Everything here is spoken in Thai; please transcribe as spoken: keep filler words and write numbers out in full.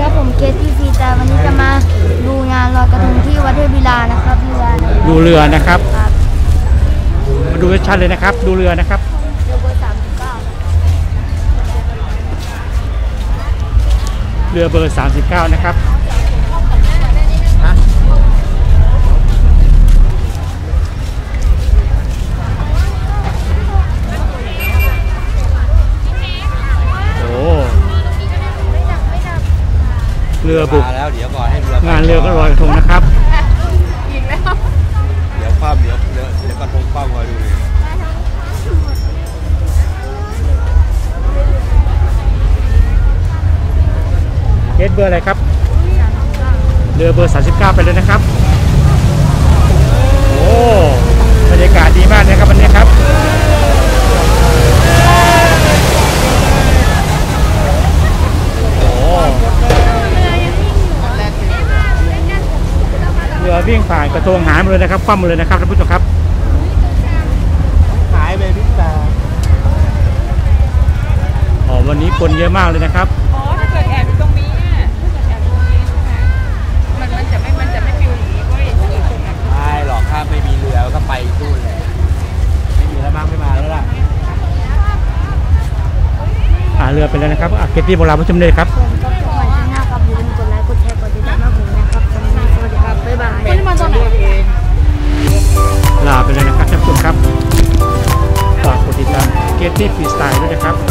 ครับผมเกตที่ซีแต่วันนี้จะมาดูงานลอยกระทงที่วัดเทพวิลานะครับเรือดูเรือนะครับมาดูชัดเลยนะครับดูเรือนะครับเรือเบอร์สามสิบเก้าเรือเบอร์สามสิบเก้านะครับเรือบุกแล้วเดี๋ยวก่อนให้เรืองานเรือก็ลอยกระทงนะครับอีกแล้วเดี๋ยวคว่ำเดี๋ยวเดี๋ยวเดี๋ยวกระทงคว่ำมาดูดิเกตเบอร์อะไรครับเรือเบอร์สามสิบเก้าไปเลยนะครับโอ้บรรยากาศดีมากนะครับวันนี้ครับเรือวิ่งผ่านกระทงหายหมดเลยนะครับคว่ำหมดเลยนะครับท่านผู้ชมครับหายไปพิษาอ๋อวันนี้คนเยอะมากเลยนะครับอ๋อถ้าเกิดแอบอยู่ตรงนี้อ่ะถ้าเกิดแอบอยู่ตรงนี้ใช่ไหมมันมันจะไม่มันจะไม่ฟิวอย่างนี้เว้ยถ้าเกิดตรงนั้นใช่หรอกถ้าไม่มีเรือก็ไปตู้เลยไม่มีแล้วมั้งไม่มาแล้วล่ะอ่าเรือไปแล้วนะครับอ่ะเกตตี้โบราณผู้ชมเลยครับผมก็สมัยที่หน้าครับอย่าลืมกดไลค์กดแชร์กดติดตามมาผมนะครับสวัสดีครับบ๊ายบายคนที่มาตอนไหนลาไปเลยนะครับท่านผู้ชมครับฝากกดติดตามเกตตี้ฟรีสไตล์ด้วยนะครับ